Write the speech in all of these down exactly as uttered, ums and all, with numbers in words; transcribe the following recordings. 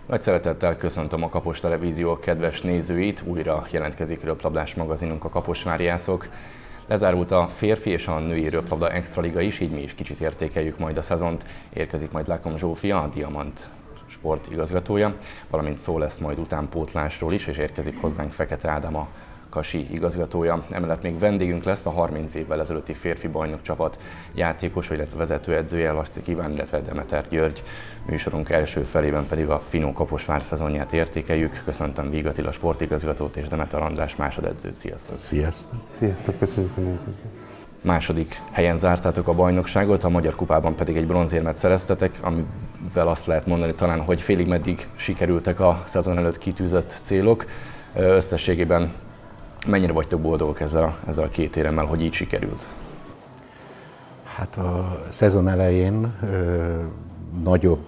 Nagy szeretettel köszöntöm a Kapos Televízió kedves nézőit, újra jelentkezik röplabdás magazinunk, a Kaposváriászok. Lezárult a férfi és a női röplabda extraliga is, így mi is kicsit értékeljük majd a szezont. Érkezik majd Lákom Zsófia, a Diamant sport igazgatója, valamint szó lesz majd utánpótlásról is, és érkezik hozzánk Fekete Ádám, a Kasi igazgatója. Emellett még vendégünk lesz a harminc évvel ezelőtti férfi bajnokcsapat játékos, illetve vezetőedzője, Lascik Iván, illetve Demeter György. Műsorunk első felében pedig a Finó Kaposvár szezonját értékeljük. Köszöntöm Víg Attila sportigazgatót és Demeter András másodedzőt. Sziasztok! Sziasztok! Sziasztok, köszönjük a nézőket! Második helyen zártátok a bajnokságot, a Magyar Kupában pedig egy bronzérmet szereztetek, amivel azt lehet mondani talán, hogy félig meddig sikerültek a szezon előtt kitűzött célok. Összességében mennyire vagytok boldogok ezzel a, ezzel a két éremmel, hogy így sikerült? Hát a szezon elején ö, nagyobb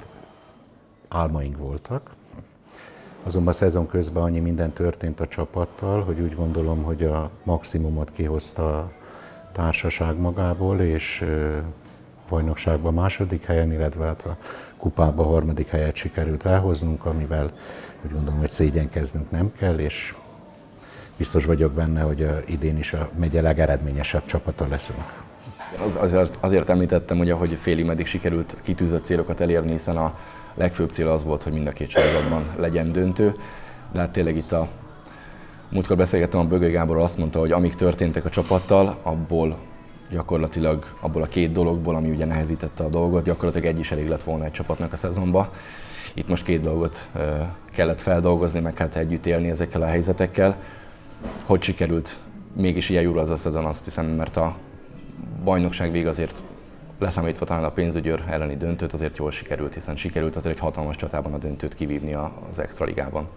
álmaink voltak, azonban a szezon közben annyi minden történt a csapattal, hogy úgy gondolom, hogy a maximumot kihozta a társaság magából, és ö, bajnokságban második helyen, illetve hát a kupában a harmadik helyet sikerült elhoznunk, amivel úgy gondolom, hogy szégyenkeznünk nem kell, és biztos vagyok benne, hogy idén is a megye legeredményesebb csapata leszünk. Az, azért, azért említettem, ugye, hogy félig meddig sikerült kitűzött célokat elérni, hiszen a legfőbb cél az volt, hogy mind a két sorozatban legyen döntő. De hát tényleg itt a múltkor beszélgettem a Bögö Gáborral, azt mondta, hogy amik történtek a csapattal, abból gyakorlatilag abból a két dologból, ami ugye nehezítette a dolgot, gyakorlatilag egy is elég lett volna egy csapatnak a szezonba. Itt most két dolgot uh, kellett feldolgozni, meg hát együtt élni ezekkel a helyzetekkel. Hogy sikerült mégis ilyen jól az a szezon, azt hiszem, mert a bajnokság vég azért, leszámítva talán a pénzügyőr elleni döntőt, azért jól sikerült, hiszen sikerült azért egy hatalmas csatában a döntőt kivívni az extraligában.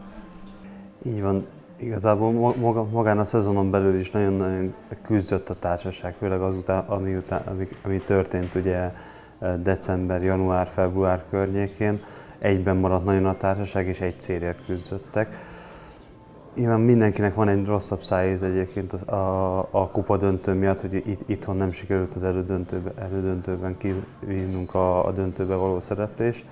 Így van, igazából maga, magán a szezonon belül is nagyon-nagyon küzdött a társaság, főleg azután, ami, után, ami, ami történt ugye december, január, február környékén. Egyben maradt nagyon a társaság, és egy célért küzdöttek. Nyilván mindenkinek van egy rosszabb szájéz egyébként a, a, a kupa döntő miatt, hogy itt, itthon nem sikerült az elődöntőben, elődöntőben kivívnunk a, a döntőbe való szereplést,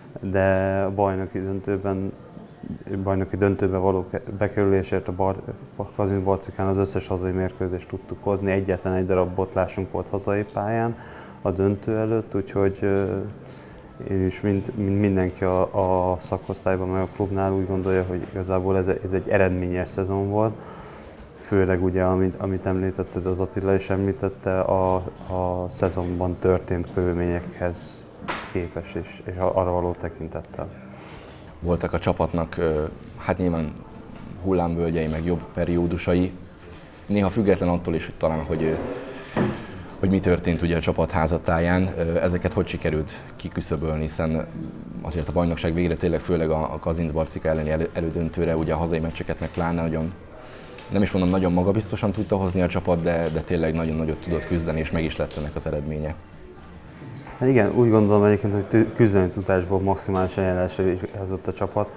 de a bajnoki döntőben, bajnoki döntőbe való bekerülésért a, Bar, a Kazinc Barcikán az összes hazai mérkőzést tudtuk hozni, egyetlen egy darab botlásunk volt hazai pályán a döntő előtt, úgyhogy én is, mint, mint mindenki a, a szakosztályban, meg a klubnál úgy gondolja, hogy igazából ez, ez egy eredményes szezon volt. Főleg ugye, amit, amit említetted, az Attila is említette, a, a szezonban történt körülményekhez képes és, és arra való tekintettel. Voltak a csapatnak, hát nyilván hullámvölgyei, meg jobb periódusai, néha független attól is, hogy talán, hogy hogy mi történt ugye a csapat házatáján, ezeket hogy sikerült kiküszöbölni, hiszen azért a bajnokság végére tényleg főleg a Kazinc Barcika elleni elő, elődöntőre, ugye a hazai meccseket meg pláne nagyon, nem is mondom, nagyon magabiztosan tudta hozni a csapat, de, de tényleg nagyon nagyot tudott küzdeni, és meg is lett ennek az eredménye. Hát igen, úgy gondolom egyébként, hogy küzdeni tudásból maximálisan jelesült a csapat.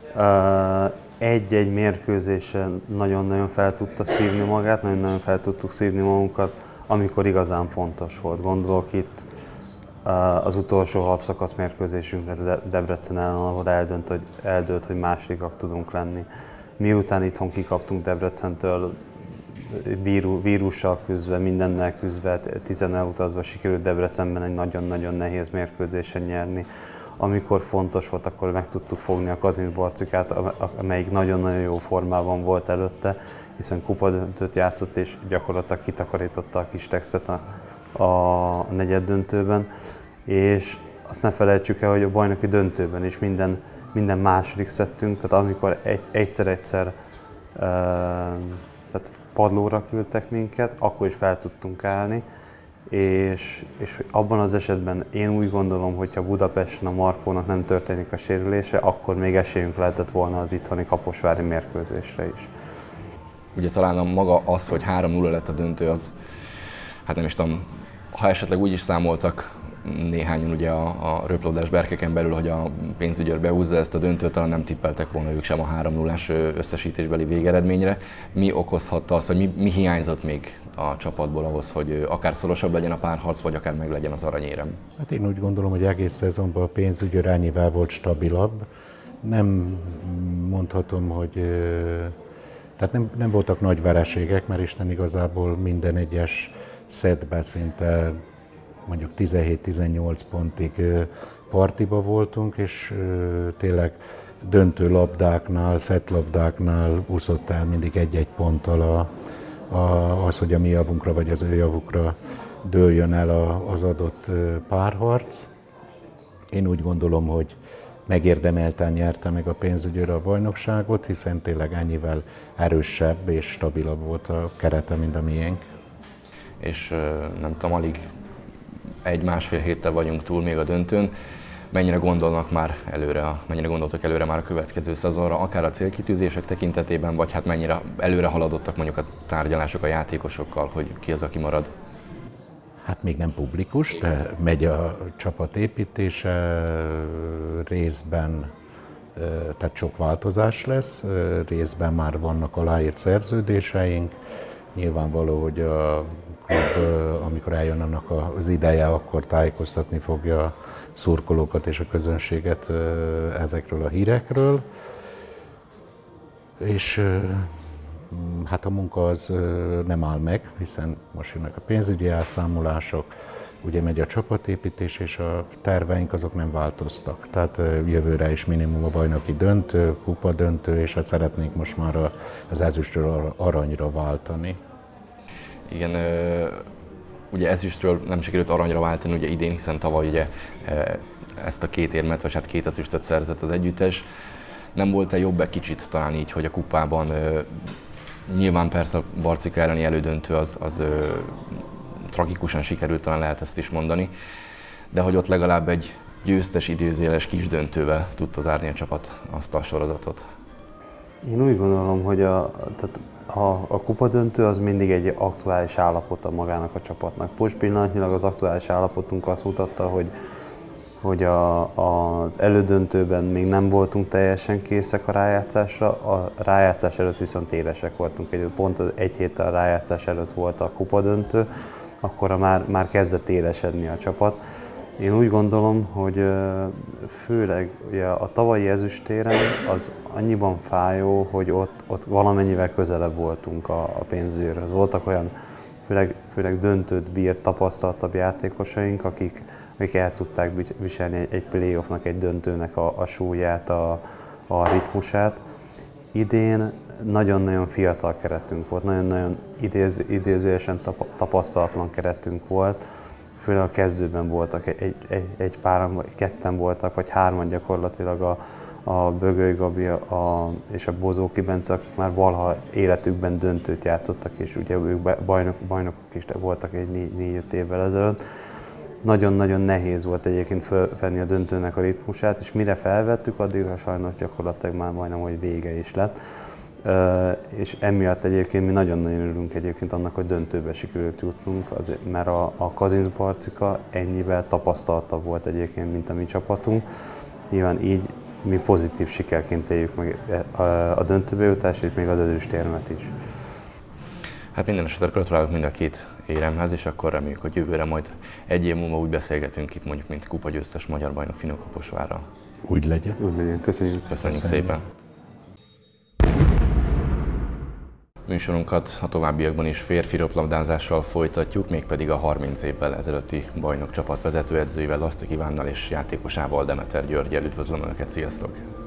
Egy-egy mérkőzésen nagyon-nagyon fel tudta szívni magát, nagyon-nagyon fel tudtuk szívni magunkat, amikor igazán fontos volt. Gondolok itt az utolsó alapszakasz mérkőzésünkre Debrecen ellen, ahol eldönt, hogy, eldőlt, hogy másodikak tudunk lenni. Miután itthon kikaptunk Debrecentől, víru, vírussal küzdve, mindennel küzdve, tizen utazva sikerült Debrecenben egy nagyon-nagyon nehéz mérkőzésen nyerni. Amikor fontos volt, akkor meg tudtuk fogni a Kazinc Barcikát, amelyik nagyon-nagyon jó formában volt előtte, hiszen kupadöntőt játszott és gyakorlatilag kitakarította a kis Texet a, a negyed döntőben. És azt ne felejtsük el, hogy a bajnoki döntőben is minden, minden második szettünk, tehát amikor egy, egyszer-egyszer e, tehát padlóra küldtek minket, akkor is fel tudtunk állni. És, és abban az esetben én úgy gondolom, hogy ha Budapesten a Markónak nem történik a sérülése, akkor még esélyünk lehetett volna az itthoni kaposvári mérkőzésre is. Ugye talán a maga az, hogy három nulla lett a döntő, az, hát nem is tudom, ha esetleg úgy is számoltak néhányan ugye a, a röplabdás berkeken belül, hogy a pénzügyőr behúzza ezt a döntőt, talán nem tippeltek volna ők sem a három nullás összesítésbeli végeredményre. Mi okozhatta azt, hogy mi, mi hiányzott még a csapatból ahhoz, hogy akár szorosabb legyen a párharc, vagy akár meg legyen az aranyérem? Hát én úgy gondolom, hogy egész szezonban a pénzügyőr ennyivel volt stabilabb, Nem mondhatom, hogy tehát nem, nem voltak nagy vereségek, mert Isten igazából minden egyes szettben szinte mondjuk tizenhét-tizennyolc pontig partiba voltunk, és tényleg döntő labdáknál, szettlabdáknál úszott el mindig egy-egy ponttal a, a, az, hogy a mi javunkra vagy az ő javukra dőljön el a, az adott párharc. Én úgy gondolom, hogy megérdemelten nyerte meg a pénzügyőre a bajnokságot, hiszen tényleg ennyivel erősebb és stabilabb volt a kerete, mint a miénk. És nem tudom, alig egy-másfél héttel vagyunk túl még a döntőn. Mennyire gondolnak már előre, mennyire gondoltak előre már a következő szezonra, akár a célkitűzések tekintetében, vagy hát mennyire előre haladottak mondjuk a tárgyalások a játékosokkal, hogy ki az, aki marad? Hát még nem publikus, de megy a csapat építése, részben, tehát sok változás lesz, részben már vannak aláírt szerződéseink. Nyilvánvaló, hogy a klub, amikor eljön annak az ideje, akkor tájékoztatni fogja a szurkolókat és a közönséget ezekről a hírekről. És hát a munka az nem áll meg, hiszen most jönnek a pénzügyi elszámolások, ugye megy a csapatépítés, és a terveink azok nem változtak. Tehát jövőre is minimum a bajnoki döntő, kupa döntő, és hát szeretnénk most már az ezüstről aranyra váltani. Igen, ugye ezüstről nem sikerült aranyra váltani ugye idén, hiszen tavaly ugye ezt a két érmet, vagy hát két ezüstöt szerzett az együttes. Nem volt-e jobb egy kicsit talán így, hogy a kupában nyilván persze a Barcika elleni elődöntő az, az ö, tragikusan sikerült, talán lehet ezt is mondani, de hogy ott legalább egy győztes, idézőjeles kis döntővel tudta zárni a csapat azt a sorozatot. Én úgy gondolom, hogy a, tehát a, a kupadöntő az mindig egy aktuális állapota magának a csapatnak. Most pillanatnyilag az aktuális állapotunk azt mutatta, hogy hogy a, az elődöntőben még nem voltunk teljesen készek a rájátszásra, a rájátszás előtt viszont élesek voltunk. Egy, pont az egy héttel a rájátszás előtt volt a kupadöntő, akkor már, már kezdett élesedni a csapat. Én úgy gondolom, hogy főleg ugye a tavalyi ezüstéren az annyiban fájó, hogy ott, ott valamennyivel közelebb voltunk a, a pénzügyhöz. Voltak olyan főleg, főleg döntőt bírt, tapasztaltabb játékosaink, akik akik el tudták viselni egy playoffnak, egy döntőnek a, a súlyát, a, a ritmusát. Idén nagyon-nagyon fiatal keretünk volt, nagyon-nagyon idéző, idézőesen tapasztalatlan keretünk volt. Főleg a kezdőben voltak, egy, egy, egy páran, vagy ketten voltak, vagy hárman gyakorlatilag a, a Bögöly Gabi a, és a Bozóki Bence, akik már valaha életükben döntőt játszottak, és ugye ők bajnok, bajnokok is voltak egy négy-öt évvel ezelőtt. Nagyon-nagyon nehéz volt egyébként felvenni a döntőnek a ritmusát, és mire felvettük, addigra sajnos gyakorlatilag már majdnem, hogy vége is lett. És emiatt egyébként mi nagyon-nagyon örülünk egyébként annak, hogy döntőbe sikerült jutnunk, azért, mert a, a Kazinc Barcika ennyivel tapasztaltabb volt egyébként, mint a mi csapatunk. Nyilván így mi pozitív sikerként éljük meg a, a döntőbe jutást, és még az ezüstérmet is. Hát minden esetre gratulálok mind a két éremhez, és akkor reméljük, hogy jövőre majd egy év múlva úgy beszélgetünk itt mondjuk, mint kupagyőztes magyar bajnok Finó Kaposvárral. Úgy legyen. Úgy legyen. Köszönjük. Köszönjük Köszönjük szépen. Műsorunkat a továbbiakban is férfi röplabdázással folytatjuk, mégpedig a harminc évvel ezelőtti bajnok csapat vezetőedzőivel, Lasztik Ivánnal és játékosával, Demeter Györgyel. Üdvözlöm Önöket, sziasztok!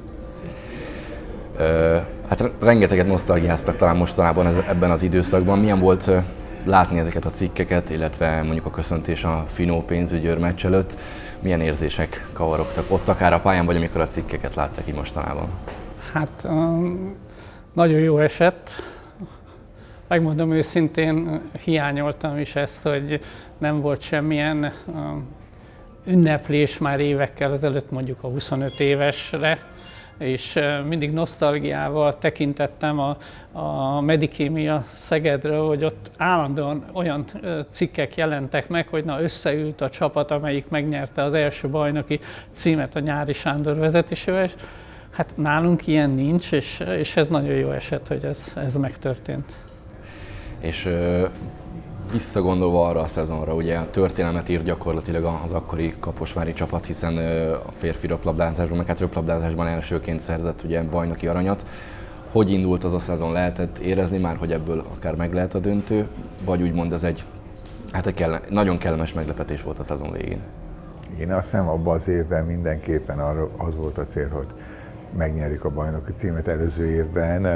Hát rengeteget nosztalgiáztak talán mostanában ebben az időszakban. Milyen volt látni ezeket a cikkeket, illetve mondjuk a köszöntés a Finó pénzügyőr meccs előtt? Milyen érzések kavarogtak ott, akár a pályán, vagy amikor a cikkeket látták így mostanában? Hát um, nagyon jó esett. Megmondom őszintén, hiányoltam is ezt, hogy nem volt semmilyen um, ünneplés már évekkel ezelőtt, mondjuk a huszonöt évesre, és mindig nosztalgiával tekintettem a, a Medikémia Szegedről, hogy ott állandóan olyan cikkek jelentek meg, hogy na összeült a csapat, amelyik megnyerte az első bajnoki címet a Nyári Sándor vezetésével, és hát nálunk ilyen nincs, és, és ez nagyon jó eset, hogy ez, ez megtörtént. És Visszagondolva arra a szezonra, ugye a történelmet írt gyakorlatilag az akkori kaposvári csapat, hiszen a férfi röplabdázásban, meg hát röplabdázásban elsőként szerzett ugye bajnoki aranyat. Hogy indult az a szezon? Lehetett érezni már, hogy ebből akár meg lehet a döntő, vagy úgymond ez egy, hát egy kelle, nagyon kellemes meglepetés volt a szezon végén? Én azt hiszem, abban az évben mindenképpen arra az volt a cél, hogy megnyerjük a bajnoki címet. Előző évben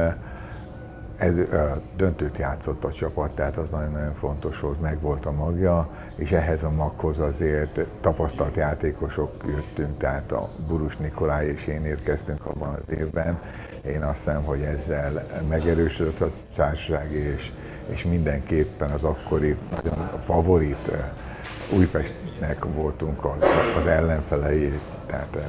ez, a döntőt játszott a csapat, tehát az nagyon-nagyon fontos volt, meg volt a magja, és ehhez a maghoz azért tapasztalt játékosok jöttünk, tehát a Burus Nikolaj és én érkeztünk abban az évben. Én azt hiszem, hogy ezzel megerősödött a társaság, és, és mindenképpen az akkori nagyon favorit Újpestnek voltunk az, az ellenfelei, tehát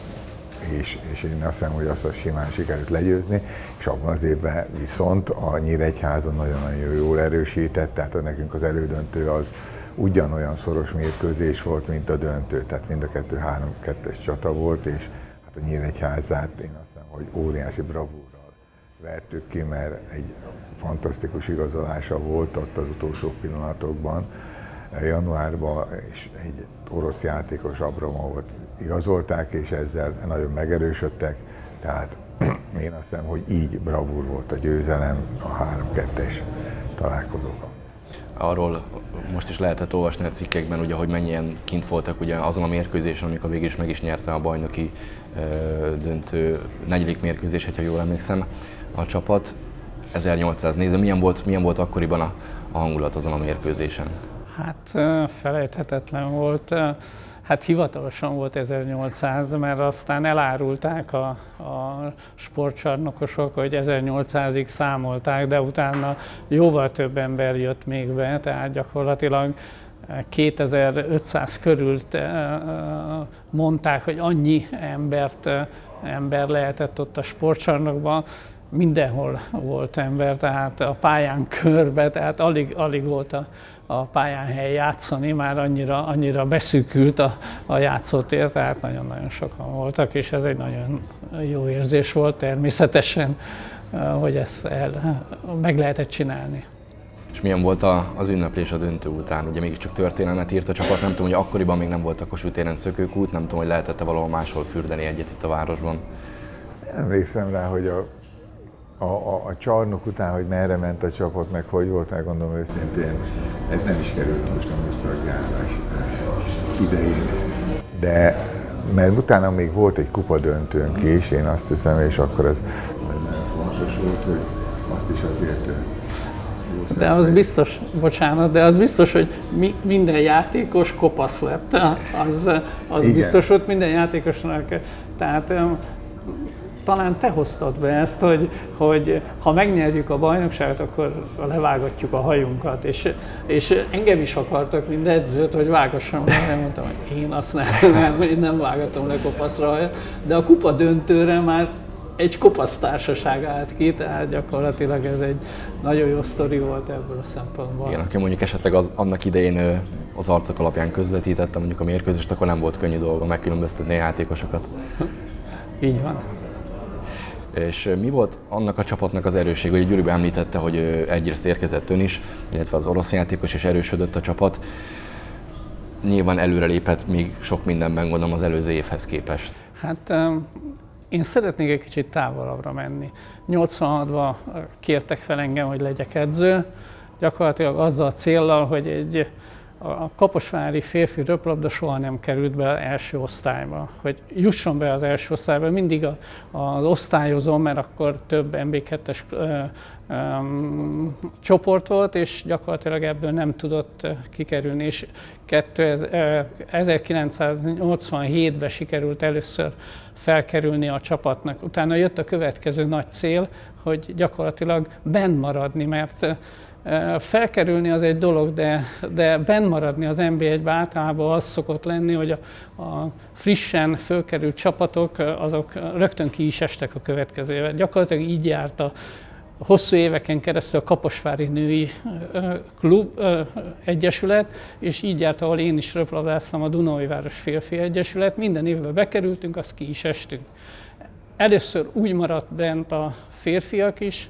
És, és én azt hiszem, hogy azt a simán sikerült legyőzni, és abban az évben viszont a Nyíregyházon nagyon-nagyon jól erősített, tehát nekünk az elődöntő az ugyanolyan szoros mérkőzés volt, mint a döntő, tehát mind a kettő három-kettes csata volt, és hát a Nyíregyházát én azt hiszem, hogy óriási bravúrral vertük ki, mert egy fantasztikus igazolása volt ott az utolsó pillanatokban, januárban, és egy orosz játékos Abramovot igazolták, és ezzel nagyon megerősödtek, tehát én azt hiszem, hogy így bravúr volt a győzelem a három-kettes találkozókon. Arról most is lehetett olvasni a cikkekben, ugye, hogy mennyien kint voltak ugye azon a mérkőzésen, amikor végül is meg is nyerte a bajnoki ö, döntő negyedik mérkőzés, ha jól emlékszem, a csapat. ezernyolcszáz néző. Milyen volt, milyen volt akkoriban a, a hangulat azon a mérkőzésen? Hát felejthetetlen volt. Hát hivatalosan volt ezernyolcszáz, mert aztán elárulták a, a sportcsarnokosok, hogy ezernyolcszázig számolták, de utána jóval több ember jött még be, tehát gyakorlatilag kétezer-ötszáz körül mondták, hogy annyi embert, ember lehetett ott a sportcsarnokban. Mindenhol volt ember, tehát a pályán körbe, tehát alig, alig volt a, a pályán hely játszani, már annyira, annyira beszűkült a, a játszótér, tehát nagyon-nagyon sokan voltak, és ez egy nagyon jó érzés volt természetesen, hogy ezt el, meg lehetett csinálni. És milyen volt a, az ünneplés a döntő után? Ugye mégiscsak történelmet írt a csapat, nem tudom, hogy akkoriban még nem volt a Kossuth téren szökőkút, nem tudom, hogy lehetett-e valahol máshol fürdeni egyet itt a városban. Emlékszem rá, hogy a A, a, a csarnok után, hogy merre ment a csapat, meg hogy volt, megmondom őszintén, ez nem is került most a műszakjárás idején. De mert utána még volt egy kupadöntőnk is, én azt hiszem, és akkor ez nagyon fontos volt, hogy azt is azért jó. De az biztos, bocsánat, de az biztos, hogy mi, minden játékos kopasz lett. Az, az biztos volt minden játékosnak. Tehát talán te hoztad be ezt, hogy, hogy ha megnyerjük a bajnokságot, akkor levágatjuk a hajunkat. És, és engem is akartak, mint edzőt, hogy vágassam le. Nem mondtam, hogy én azt nem, nem, én nem vágatom le kopaszra a hajat. De a kupa döntőre már egy kopasz társaság állt ki, tehát gyakorlatilag ez egy nagyon jó sztori volt ebből a szempontból. Igen, aki mondjuk esetleg az, annak idején az arcok alapján közvetítette mondjuk a mérkőzést, akkor nem volt könnyű dolga megkülönböztetni a játékosokat. Így van. És mi volt annak a csapatnak az erősség, hogy Gyuri említette, hogy egyrészt érkezett ön is, illetve az orosz játékos is erősödött a csapat. Nyilván előrelépett még sok mindenben, gondolom, az előző évhez képest. Hát én szeretnék egy kicsit távolabbra menni. nyolcvanhatban kértek fel engem, hogy legyek edző, gyakorlatilag azzal a céllal, hogy egy a kaposvári férfi röplabda soha nem került be első osztályba. Hogy jusson be az első osztályba, mindig a, az osztályozó, mert akkor több en bé kettes ö, ö, csoport volt, és gyakorlatilag ebből nem tudott kikerülni. És ezerkilencszáznyolcvanhétben sikerült először felkerülni a csapatnak. Utána jött a következő nagy cél, hogy gyakorlatilag benn maradni, mert felkerülni az egy dolog, de, de benn maradni az en bé egyben általában az szokott lenni, hogy a, a frissen fölkerült csapatok azok rögtön ki is estek a következő évet. Gyakorlatilag így járt a hosszú éveken keresztül a Kaposvári Női Klub Egyesület, és így járt, ahol én is röplabdáztam, a Dunaújváros Férfi Egyesület. Minden évben bekerültünk, azt ki is estünk. Először úgy maradt bent a férfiak is,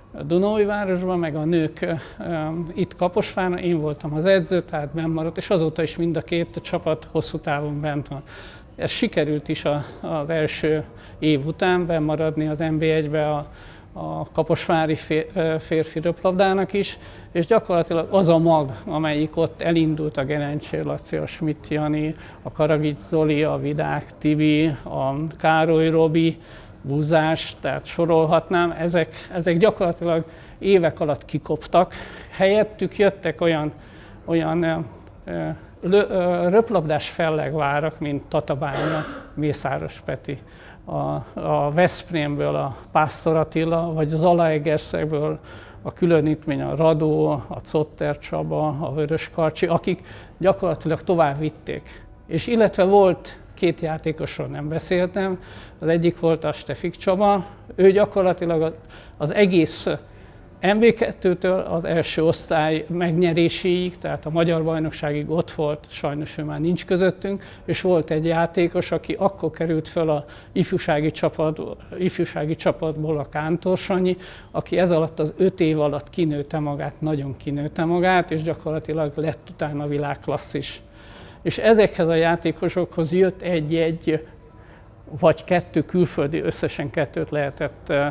Dunaújvárosban, meg a nők itt Kaposváron, én voltam az edző, tehát benn maradt, és azóta is mind a két csapat hosszú távon bent van. Ez sikerült is az első év után benn maradni az en bé egybe a, a kaposvári férfi röplabdának is, és gyakorlatilag az a mag, amelyik ott elindult, a Gerencsér Laci, a Schmidt Jani, a Karagics Zoli, a Vidák Tibi, a Károly Robi, Búzás, tehát sorolhatnám, ezek, ezek gyakorlatilag évek alatt kikoptak. Helyettük jöttek olyan, olyan ö, ö, röplabdás fellegvárak, mint Tatabánya, Mészáros Peti, a, a Veszprémből a Pásztor Attila, vagy Zalaegerszegből a különítmény, a Radó, a Cotter Csaba, a Vörös Karcsi, akik gyakorlatilag tovább vitték. És illetve volt két játékosról nem beszéltem, az egyik volt a Stefik Csaba, ő gyakorlatilag az, az egész en bé kettőtől az első osztály megnyeréséig, tehát a magyar bajnokságig ott volt, sajnos ő már nincs közöttünk, és volt egy játékos, aki akkor került föl a ifjúsági, csapat, ifjúsági csapatból, a Kántor Sanyi, aki ez alatt az öt év alatt kinőtte magát, nagyon kinőtte magát, és gyakorlatilag lett utána világklasszis. És ezekhez a játékosokhoz jött egy-egy vagy kettő külföldi, összesen kettőt lehetett uh,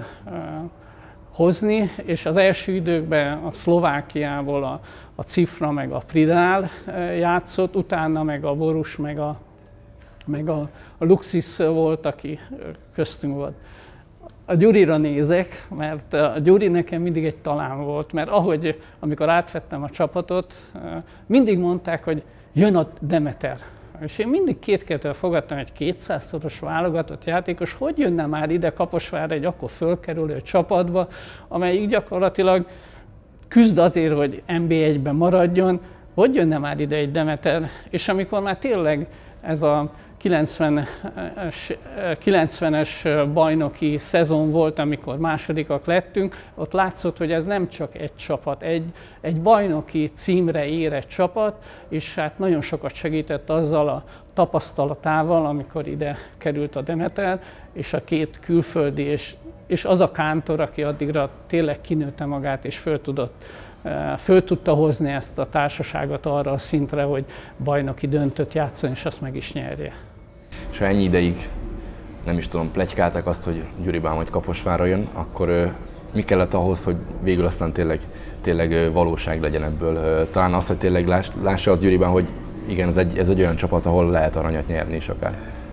hozni, és az első időkben a Szlovákiából a, a Cifra meg a Pridál uh, játszott, utána meg a Borus meg a, meg a, a Luxis volt, aki köztünk volt. A Gyurira nézek, mert a Gyuri nekem mindig egy talán volt, mert ahogy, amikor átvettem a csapatot, uh, mindig mondták, hogy jön a Demeter. És én mindig kétkedve fogadtam egy kétszázszoros válogatott játékos, hogy jönne már ide Kaposvárra egy akkor fölkerülő csapatba, amelyik gyakorlatilag küzd azért, hogy en bé egyben maradjon, hogy jönne már ide egy Demeter. És amikor már tényleg ez a kilencvenes bajnoki szezon volt, amikor másodikak lettünk, ott látszott, hogy ez nem csak egy csapat, egy, egy bajnoki címre érett csapat, és hát nagyon sokat segített azzal a tapasztalatával, amikor ide került a Demeter, és a két külföldi, és, és az a Kántor, aki addigra tényleg kinőtte magát, és föl tudott föl tudta hozni ezt a társaságot arra a szintre, hogy bajnoki döntőt játszon, és azt meg is nyerje. És ha ennyi ideig, nem is tudom, pletykálták azt, hogy Gyuri Bám majd Kaposvárra jön, akkor mi kellett ahhoz, hogy végül aztán tényleg, tényleg valóság legyen ebből? Talán az, hogy tényleg láss, lássa az Gyuri Bám, hogy igen, ez egy, ez egy olyan csapat, ahol lehet aranyat nyerni is akár.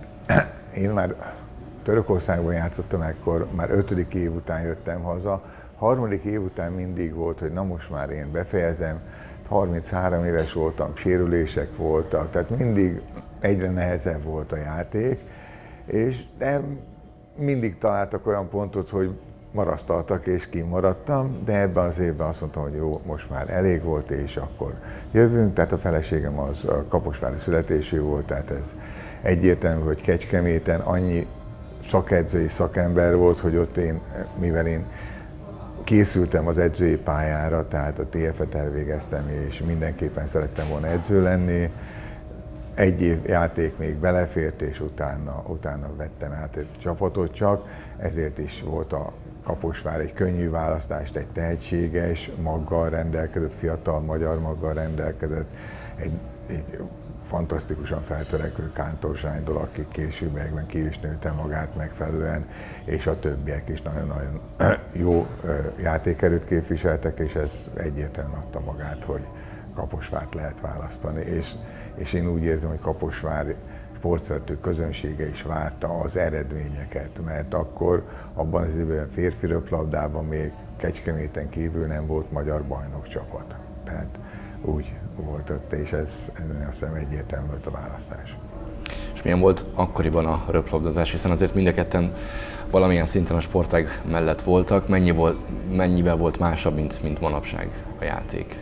Én már Törökországban játszottam, ekkor már ötödik év után jöttem haza. Harmadik év után mindig volt, hogy na most már én befejezem, harminchárom éves voltam, sérülések voltak, tehát mindig egyre nehezebb volt a játék, és nem mindig találtak olyan pontot, hogy marasztaltak és kimaradtam, de ebben az évben azt mondtam, hogy jó, most már elég volt, és akkor jövünk. Tehát a feleségem az a kaposvári születésű volt, tehát ez egyértelmű, hogy Kecskeméten annyi szakedzői szakember volt, hogy ott én, mivel én készültem az edzői pályára, tehát a té ef-et elvégeztem, és mindenképpen szerettem volna edző lenni. Egy év játék még belefért, és utána, utána vettem át egy csapatot csak, ezért is volt a Kaposvár egy könnyű választást, egy tehetséges maggal rendelkezett, fiatal magyar maggal rendelkezett, egy, egy fantasztikusan feltörekvő Kántor Sándor, aki későbbiekben ki is nőtte magát megfelelően, és a többiek is nagyon-nagyon jó játékerőt képviseltek, és ez egyértelműen adta magát, hogy Kaposvárt lehet választani. És, és én úgy érzem, hogy Kaposvár sportszerető közönsége is várta az eredményeket, mert akkor abban az időben férfi röplabdában még Kecskeméten kívül nem volt magyar bajnokcsapat. Tehát úgy volt ott, és ez, ez azt hiszem egyértelmű volt a választás. És milyen volt akkoriban a röplabdázás, hiszen azért mind a ketten valamilyen szinten a sportág mellett voltak, mennyi volt, mennyivel volt másabb, mint, mint manapság a játék?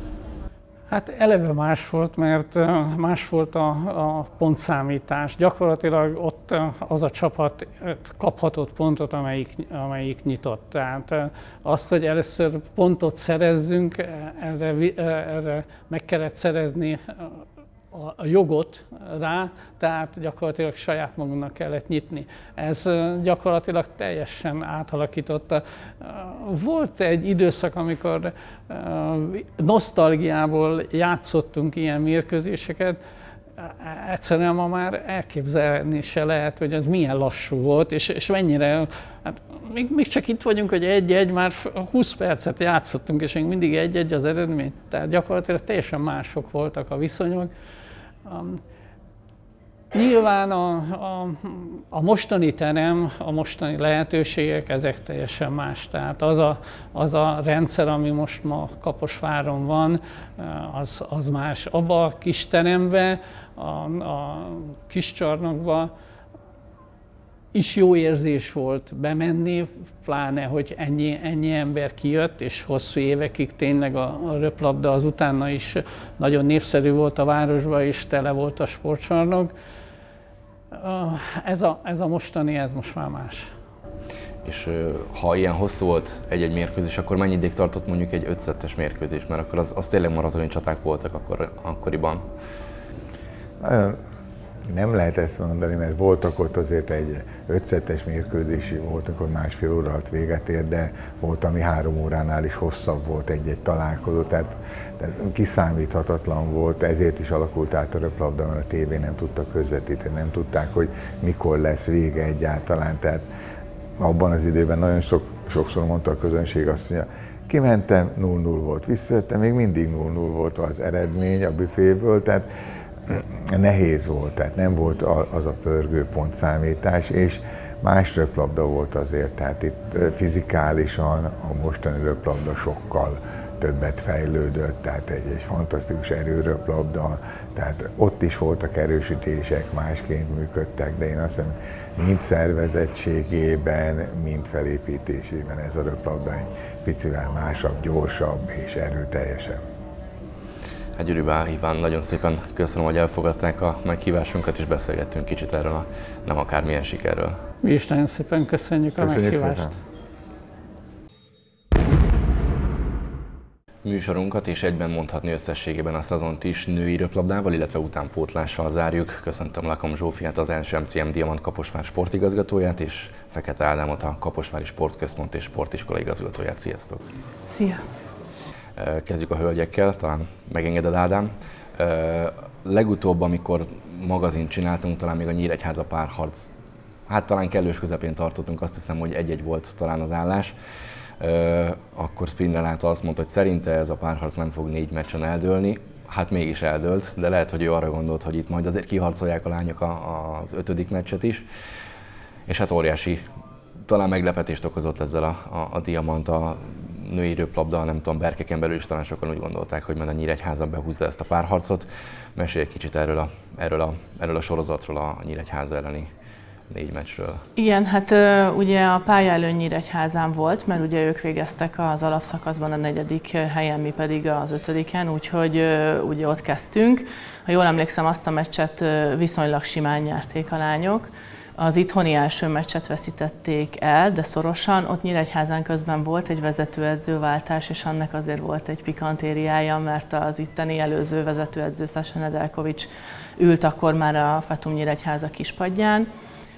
Hát eleve más volt, mert más volt a, a pontszámítás. Gyakorlatilag ott az a csapat kaphatott pontot, amelyik, amelyik nyitott. Tehát azt, hogy először pontot szerezzünk, erre, erre meg kellett szerezni a jogot rá, tehát gyakorlatilag saját magunknak kellett nyitni. Ez gyakorlatilag teljesen átalakította. Volt egy időszak, amikor nosztalgiából játszottunk ilyen mérkőzéseket, egyszerűen ma már elképzelni se lehet, hogy ez milyen lassú volt, és, és mennyire, hát még, még csak itt vagyunk, hogy egy-egy, már húsz percet játszottunk, és még mindig egy-egy az eredmény. Tehát gyakorlatilag teljesen mások voltak a viszonyok. Um, nyilván a, a, a mostani terem, a mostani lehetőségek, ezek teljesen más. Tehát az a, az a rendszer, ami most ma Kaposváron van, az, az más. Abba a kis terembe, a, a kis csarnokba is jó érzés volt bemenni, pláne, hogy ennyi, ennyi ember kijött, és hosszú évekig tényleg a, a röplabda az utána is nagyon népszerű volt a városban, és tele volt a sportcsarnok. Ez a, ez a mostani, ez most már más. És ha ilyen hosszú volt egy-egy mérkőzés, akkor mennyi ideig tartott mondjuk egy ötszettes mérkőzés? Mert akkor az, az tényleg maratoni csaták voltak akkor, akkoriban. Nagyon nem lehet ezt mondani, mert voltak ott azért egy ötszettes mérkőzési, volt, akkor másfél óra alatt véget ér, de volt, ami három óránál is hosszabb volt egy-egy találkozó, tehát, tehát kiszámíthatatlan volt, ezért is alakult át a röplabda, mert a tévé nem tudta közvetíteni, nem tudták, hogy mikor lesz vége egyáltalán, tehát abban az időben nagyon sok, sokszor mondta a közönség azt, hogy kimentem, null null volt, visszajöttem, még mindig null null volt az eredmény a büféből, tehát nehéz volt, tehát nem volt az a pörgő pontszámítás, és más röplabda volt azért, tehát itt fizikálisan a mostani röplabda sokkal többet fejlődött, tehát egy, egy fantasztikus erőröplabda, tehát ott is voltak erősítések, másként működtek, de én azt hiszem, mind szervezettségében, mind felépítésében ez a röplabda egy picivel másabb, gyorsabb és erőteljesebb. Hát Gyuri Bál Iván, nagyon szépen köszönöm, hogy elfogadták a meghívásunkat, és beszélgettünk kicsit erről a nem akármilyen sikerről. Mi is nagyon szépen köszönjük a Köszönjük meghívást. Szépen. Műsorunkat és egyben mondhatni összességében a szezont is női röplabdával, illetve utánpótlással zárjuk. Köszöntöm Lakom Zsófiát, az első em cé em Diamant Kaposvár sportigazgatóját, és Fekete Ádámot, a Kaposvári Sportközpont és Sportiskola igazgatóját. Sziasztok! Szia! Kezdjük a hölgyekkel, talán megengeded, Ádám. Legutóbb, amikor magazint csináltunk, talán még a Nyíregyháza párharc, hát talán kellős közepén tartottunk, azt hiszem, hogy egy-egy volt talán az állás. Akkor Spindlenáta azt mondta, hogy szerinte ez a párharc nem fog négy meccsen eldőlni. Hát mégis eldőlt, de lehet, hogy ő arra gondolt, hogy itt majd azért kiharcolják a lányok az ötödik meccset is. És hát óriási, talán meglepetést okozott ezzel a, a, a Diamant, a női röplabda, nem tudom, berkeken belül is talán sokan úgy gondolták, hogy majd a Nyíregyháza behúzza ezt a párharcot. Mesélj egy kicsit erről a, erről a, erről a sorozatról, a Nyíregyháza elleni négy meccsről. Igen, hát ugye a pályaelőny Nyíregyházán volt, mert ugye ők végeztek az alapszakaszban a negyedik helyen, mi pedig az ötödiken, úgyhogy ugye ott kezdtünk. Ha jól emlékszem, azt a meccset viszonylag simán nyerték a lányok. Az itthoni első meccset veszítették el, de szorosan. Ott Nyíregyházán közben volt egy vezetőedzőváltás, és annak azért volt egy pikantériája, mert az itteni előző vezetőedző Sasa Nedeljkovics ült akkor már a Fatum Nyíregyháza kispadján.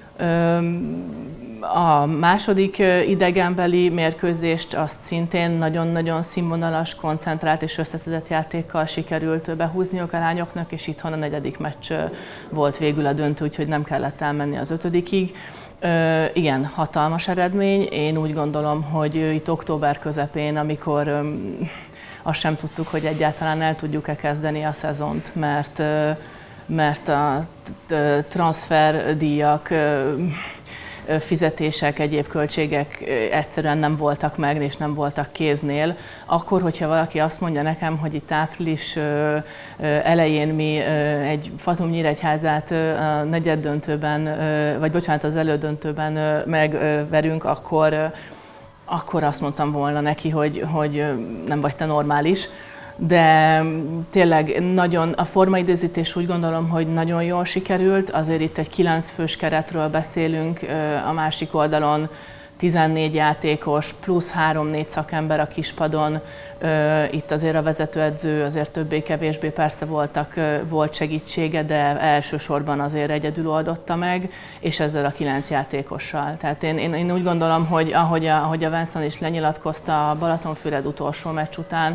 A második idegenbeli mérkőzést azt szintén nagyon-nagyon színvonalas, koncentrált és összeszedett játékkal sikerült behúzniuk a lányoknak, és itthon a negyedik meccs volt végül a döntő, úgyhogy nem kellett elmenni az ötödikig. Igen, hatalmas eredmény. Én úgy gondolom, hogy itt október közepén, amikor azt sem tudtuk, hogy egyáltalán el tudjuk-e kezdeni a szezont, mert mert a transferdíjak, fizetések, egyéb költségek egyszerűen nem voltak meg, és nem voltak kéznél. Akkor, hogyha valaki azt mondja nekem, hogy itt április elején mi egy Fatum Nyíregyházát a negyeddöntőben, vagy bocsánat, az elődöntőben megverünk, akkor, akkor azt mondtam volna neki, hogy, hogy nem vagy te normális. De tényleg nagyon, a formaidőzítés úgy gondolom, hogy nagyon jól sikerült, azért itt egy kilenc fős keretről beszélünk, a másik oldalon tizennégy játékos, plusz három-négy szakember a kispadon. Itt azért a vezetőedző azért többé-kevésbé persze voltak, volt segítsége, de elsősorban azért egyedül oldotta meg, és ezzel a kilenc játékossal. Tehát én, én, én úgy gondolom, hogy ahogy a, ahogy a Vincent is lenyilatkozta a Balatonfüred utolsó meccs után,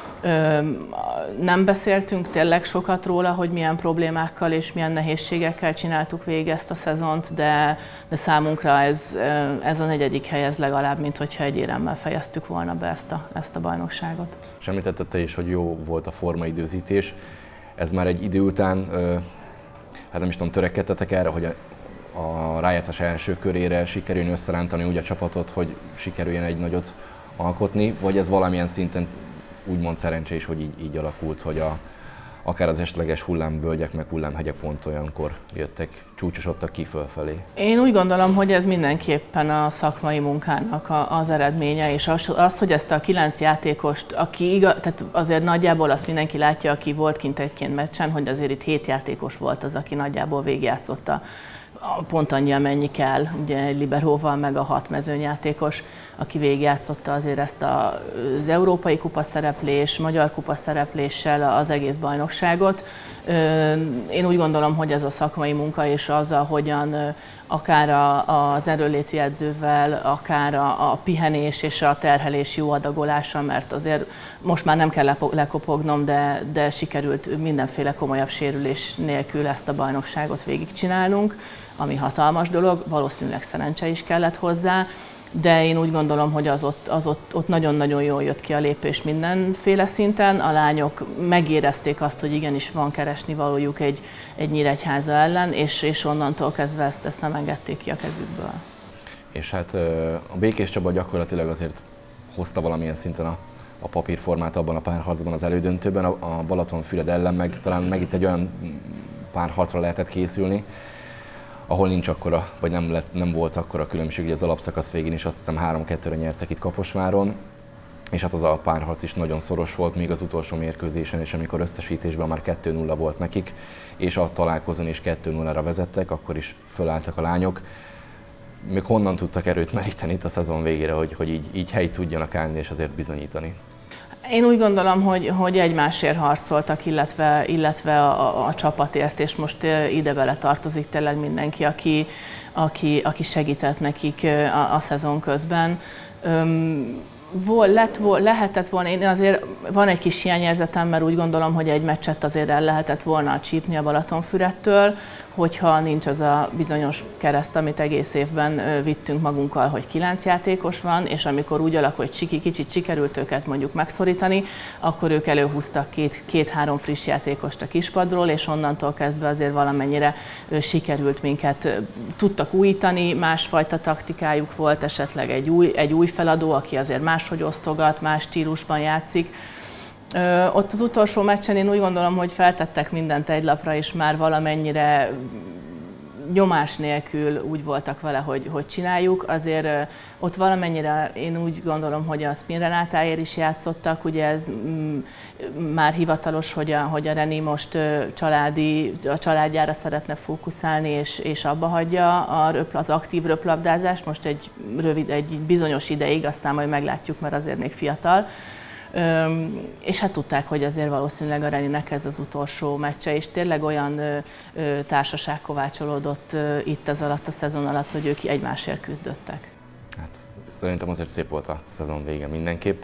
nem beszéltünk tényleg sokat róla, hogy milyen problémákkal és milyen nehézségekkel csináltuk végig ezt a szezont, de, de számunkra ez, ez a negyedik hely ez legalább, mint hogyha egy éremmel fejeztük volna be ezt a, ezt a bajnokságot. És említette te is, hogy jó volt a formaidőzítés. Ez már egy idő után, hát nem is tudom, törekedtetek erre, hogy a, a rájátszás első körére sikerüljön összerántani úgy a csapatot, hogy sikerüljön egy nagyot alkotni, vagy ez valamilyen szinten úgymond szerencsés, hogy így, így alakult, hogy a, akár az esetleges hullámvölgyek, meg hullámhegyek pont olyankor jöttek, csúcsosodtak ki fölfelé. Én úgy gondolom, hogy ez mindenképpen a szakmai munkának a, az eredménye, és az, az, hogy ezt a kilenc játékost, aki igaz, tehát azért nagyjából azt mindenki látja, aki volt kint egy-két meccsen, hogy azért itt hét játékos volt az, aki nagyjából végigjátszotta pont annyi, amennyi kell, ugye egy liberóval, meg a hat mezőnyjátékos, aki végigjátszotta azért ezt az európai kupa szereplés, magyar kupa szerepléssel az egész bajnokságot. Én úgy gondolom, hogy ez a szakmai munka és az, ahogyan akár az erőnléti edzővel, akár a, a pihenés és a terhelés jó adagolása, mert azért most már nem kell lekopognom, de, de sikerült mindenféle komolyabb sérülés nélkül ezt a bajnokságot végigcsinálnunk, ami hatalmas dolog, valószínűleg szerencse is kellett hozzá, de én úgy gondolom, hogy az ott, az ott, ott nagyon-nagyon jól jött ki a lépés mindenféle szinten. A lányok megérezték azt, hogy igenis van keresni valójuk egy, egy Nyíregyháza ellen, és, és onnantól kezdve ezt, ezt nem engedték ki a kezükből. És hát a Békés Csaba gyakorlatilag azért hozta valamilyen szinten a, a papírformát abban a párharcban az elődöntőben, a, a Balatonfüred ellen meg talán megint egy olyan párharcra lehetett készülni, ahol nincs akkora, vagy nem, lett, nem volt akkora különbség, hogy az alapszakasz végén is azt hiszem három kettőre nyertek itt Kaposváron, és hát az a párharc is nagyon szoros volt, még az utolsó mérkőzésen, és amikor összesítésben már kettő nulla volt nekik, és a találkozón is kettő nullára vezettek, akkor is fölálltak a lányok. Még honnan tudtak erőt meríteni itt a szezon végére, hogy, hogy így, így helyt tudjanak állni és azért bizonyítani? Én úgy gondolom, hogy, hogy egymásért harcoltak, illetve, illetve a, a, a csapatért, és most ide bele tartozik tényleg mindenki, aki, aki, aki segített nekik a, a szezon közben. Öm, vol, lett, vol, lehetett volna, én azért van egy kis hiányérzetem, mert úgy gondolom, hogy egy meccset azért el lehetett volna csípni a Balatonfüredtől, hogyha nincs az a bizonyos kereszt, amit egész évben vittünk magunkkal, hogy kilenc játékos van, és amikor úgy alakul, hogy csiki, kicsit sikerült őket mondjuk megszorítani, akkor ők előhúztak két, két-három friss játékost a kispadról, és onnantól kezdve azért valamennyire sikerült minket, tudtak újítani, másfajta taktikájuk volt, esetleg egy új, egy új feladó, aki azért máshogy osztogat, más stílusban játszik. Ö, ott az utolsó meccsen én úgy gondolom, hogy feltettek mindent egy lapra, és már valamennyire nyomás nélkül úgy voltak vele, hogy, hogy csináljuk. Azért ö, ott valamennyire én úgy gondolom, hogy a Spin Renátáért is játszottak, ugye ez m, már hivatalos, hogy a, hogy a Reni most ö, családi, a családjára szeretne fókuszálni, és, és abba hagyja a röpl, az aktív röplabdázást, most egy, rövid, egy bizonyos ideig, aztán majd meglátjuk, mert azért még fiatal. Öm, és hát tudták, hogy azért valószínűleg a Reninek ez az utolsó meccse, és tényleg olyan ö, ö, társaság kovácsolódott ö, itt ez alatt a szezon alatt, hogy ők egymásért küzdöttek. Hát szerintem azért szép volt a szezon vége mindenképp.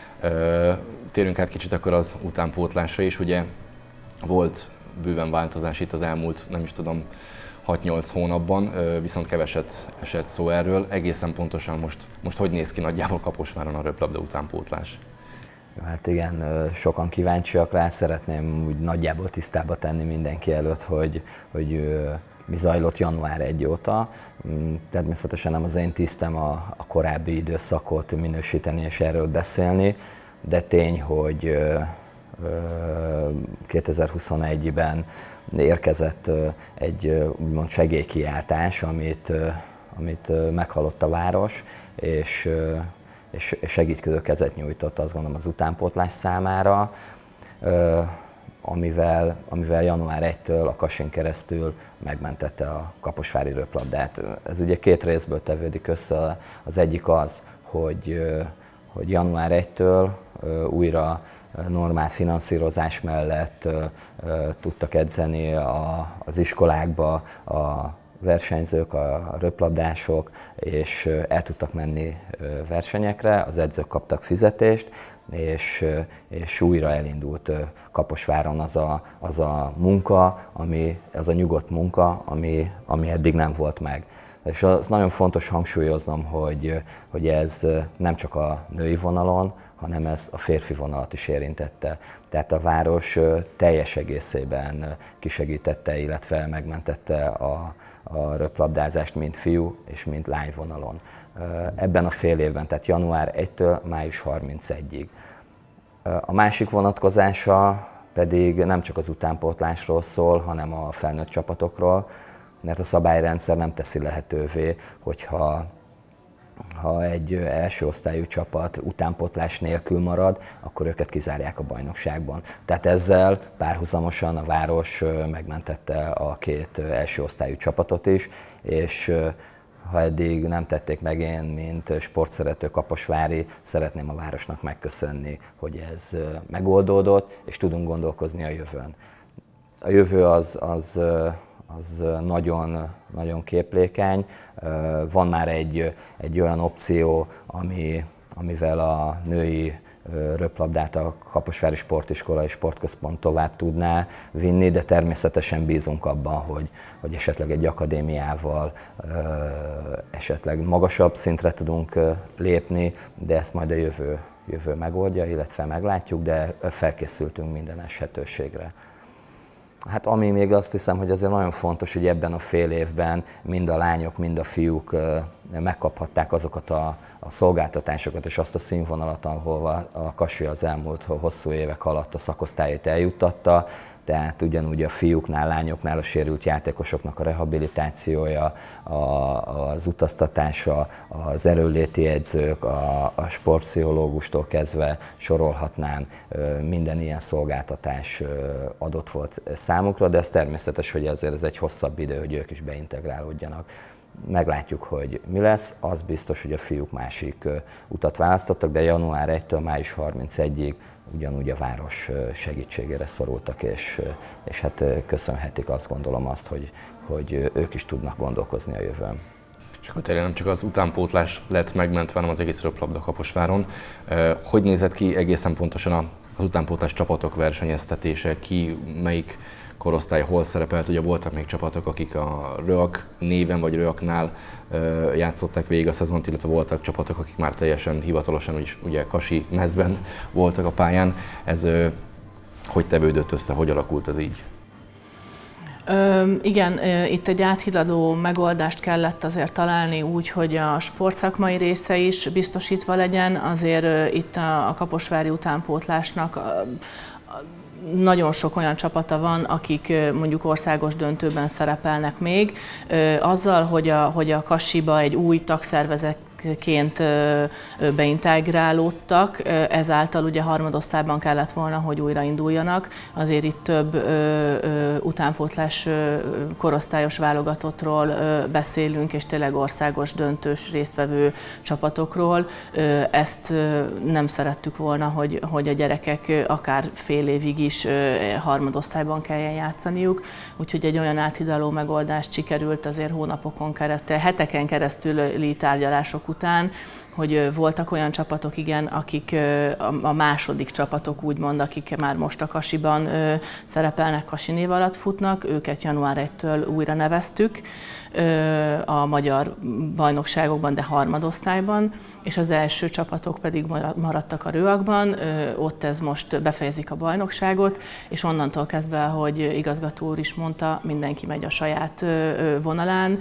Ö, térjünk át kicsit akkor az utánpótlásra is, ugye volt bőven változás itt az elmúlt, nem is tudom, hat-nyolc hónapban, viszont keveset esett szó erről. Egészen pontosan most, most hogy néz ki nagyjából Kaposváron a röplabda utánpótlás? Hát igen, sokan kíváncsiak rá, szeretném úgy nagyjából tisztába tenni mindenki előtt, hogy, hogy mi zajlott január elseje óta. Természetesen nem az én tisztem a, a korábbi időszakot minősíteni és erről beszélni, de tény, hogy kétezer-huszonegyben érkezett egy úgymond segélykiáltás, amit, amit meghallott a város, és és segítkező kezet nyújtott, azt gondolom, az utánpótlás számára. amivel, amivel január elsejétől a Kasin keresztül megmentette a kaposvári röplabdát. Ez ugye két részből tevődik össze. Az egyik az, hogy, hogy január elsejétől újra normál finanszírozás mellett tudtak edzeni az iskolákba a versenyzők, a röplabdások, és el tudtak menni versenyekre, az edzők kaptak fizetést, és, és újra elindult Kaposváron az a, az a munka, ami, az a nyugodt munka, ami, ami eddig nem volt meg. És az nagyon fontos hangsúlyoznom, hogy, hogy ez nem csak a női vonalon, hanem ez a férfi vonalat is érintette. Tehát a város teljes egészében kisegítette, illetve megmentette a, a röplabdázást mind fiú és mind lány vonalon. Ebben a fél évben, tehát január elsejétől május harmincegyedikéig. A másik vonatkozása pedig nem csak az utánpótlásról szól, hanem a felnőtt csapatokról, mert a szabályrendszer nem teszi lehetővé, hogyha ha egy első osztályú csapat utánpótlás nélkül marad, akkor őket kizárják a bajnokságban. Tehát ezzel párhuzamosan a város megmentette a két első osztályú csapatot is, és ha eddig nem tették meg, én, mint sportszerető kaposvári, szeretném a városnak megköszönni, hogy ez megoldódott, és tudunk gondolkozni a jövőn. A jövő az, az az nagyon, nagyon képlékeny. Van már egy, egy olyan opció, ami, amivel a női röplabdát a Kaposvári Sportiskola és Sportközpont tovább tudná vinni, de természetesen bízunk abban, hogy, hogy esetleg egy akadémiával esetleg magasabb szintre tudunk lépni, de ezt majd a jövő, jövő megoldja, illetve meglátjuk, de felkészültünk minden esetőségre. Hát ami még azt hiszem, hogy azért nagyon fontos, hogy ebben a fél évben mind a lányok, mind a fiúk megkaphatták azokat a, a szolgáltatásokat és azt a színvonalat, ahol a Kasi az elmúlt hosszú évek alatt a szakosztályait eljuttatta. Tehát ugyanúgy a fiúknál, lányoknál a sérült játékosoknak a rehabilitációja, a, az utaztatása, az erőnléti edzők, a, a sportpszichológustól kezdve sorolhatnám, minden ilyen szolgáltatás adott volt számukra, de ez természetes, hogy azért ez egy hosszabb idő, hogy ők is beintegrálódjanak. Meglátjuk, hogy mi lesz, az biztos, hogy a fiúk másik utat választottak, de január elsejétől május harmincegyedikéig ugyanúgy a város segítségére szorultak, és, és hát köszönhetik azt gondolom azt, hogy, hogy ők is tudnak gondolkozni a jövőn. És akkor tényleg nem csak az utánpótlás lett megmentve, hanem az egész röplabda Kaposváron. Hogy nézett ki egészen pontosan az utánpótlás csapatok versenyeztetése, ki melyik korosztály hol szerepelt? Ugye voltak még csapatok, akik a Röak néven vagy Röaknál játszották végig a szezont, illetve voltak csapatok, akik már teljesen hivatalosan is ugye Kasi mezben voltak a pályán. Ez hogy tevődött össze, hogy alakult ez így? Ö, igen, itt egy áthidaló megoldást kellett azért találni úgy, hogy a sportszakmai része is biztosítva legyen. Azért itt a, a kaposvári utánpótlásnak a, a, nagyon sok olyan csapata van, akik mondjuk országos döntőben szerepelnek még. Azzal, hogy a, hogy a Kasiba egy új tagszervezet ként beintegrálódtak, ezáltal ugye harmadosztályban kellett volna, hogy újrainduljanak. Azért itt több utánpótlás korosztályos válogatottról beszélünk, és tényleg országos döntős résztvevő csapatokról. Ezt nem szerettük volna, hogy, hogy a gyerekek akár fél évig is harmadosztályban kelljen játszaniuk, úgyhogy egy olyan áthidaló megoldást sikerült azért hónapokon keresztül, heteken keresztüli tárgyalások után, hogy voltak olyan csapatok, igen, akik a második csapatok úgymond, akik már most a Kasiban szerepelnek, Kasi név alatt futnak, őket január elsejétől újra neveztük a magyar bajnokságokban, de harmadosztályban, és az első csapatok pedig maradtak a Röakban, ott ez most befejezik a bajnokságot, és onnantól kezdve, ahogy igazgató úr is mondta, mindenki megy a saját vonalán.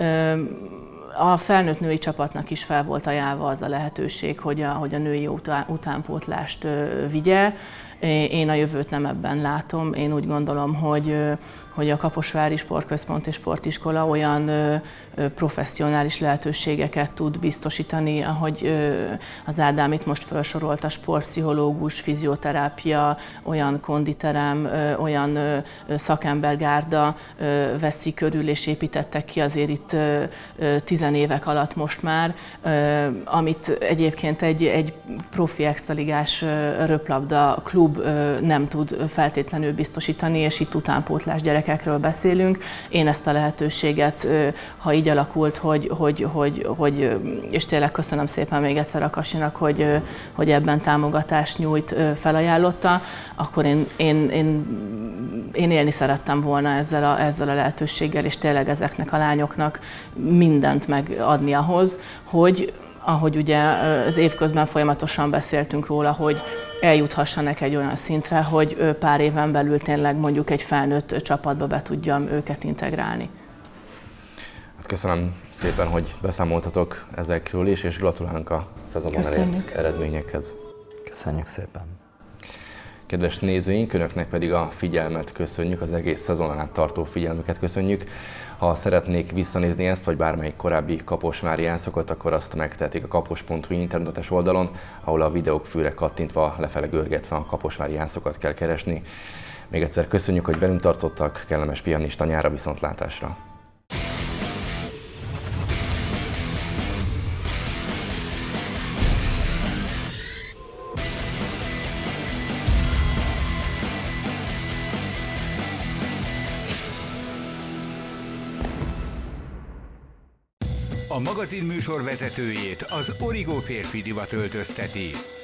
A felnőtt női csapatnak is fel volt ajánlva az a lehetőség, hogy a, hogy a női utánpótlást vigye. Én a jövőt nem ebben látom. Én úgy gondolom, hogy hogy a Kaposvári Sportközpont és Sportiskola olyan ö, ö, professzionális lehetőségeket tud biztosítani, ahogy ö, az Ádám itt most felsorolt, a sportpszichológus, fizioterápia, olyan konditerem, ö, olyan ö, szakembergárda ö, veszi körül és építettek ki azért itt ö, ö, tizenévek alatt most már, ö, amit egyébként egy, egy profi extraligás röplabda klub ö, nem tud feltétlenül biztosítani, és itt utánpótlás gyerekekről beszélünk. Én ezt a lehetőséget, ha így alakult, hogy, hogy, hogy, hogy és tényleg köszönöm szépen még egyszer a Kasinak, hogy, hogy ebben támogatást nyújt, felajánlotta, akkor én, én, én, én élni szerettem volna ezzel a, ezzel a lehetőséggel, és tényleg ezeknek a lányoknak mindent megadni ahhoz, hogy ahogy ugye az évközben folyamatosan beszéltünk róla, hogy eljuthassanak egy olyan szintre, hogy pár éven belül tényleg mondjuk egy felnőtt csapatba be tudjam őket integrálni. Hát köszönöm szépen, hogy beszámoltatok ezekről is, és gratulálunk a szezonban elért eredményekhez. Köszönjük szépen! Kedves nézőink, önöknek pedig a figyelmet köszönjük, az egész szezonon át tartó figyelmüket köszönjük. Ha szeretnék visszanézni ezt, vagy bármelyik korábbi kaposvári játszokot, akkor azt megtehetik a kapos pont hu internetes oldalon, ahol a videók fűre kattintva, lefele görgetve a kaposvári játszókat kell keresni. Még egyszer köszönjük, hogy velünk tartottak, kellemes pianista nyára, viszontlátásra! A magazin műsor vezetőjét az Origo Férfi Divat öltözteti.